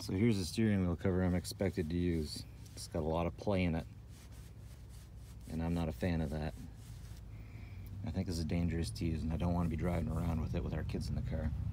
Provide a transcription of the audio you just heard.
So here's the steering wheel cover I'm expected to use. It's got a lot of play in it, and I'm not a fan of that. I think it's dangerous to use, and I don't want to be driving around with it with our kids in the car.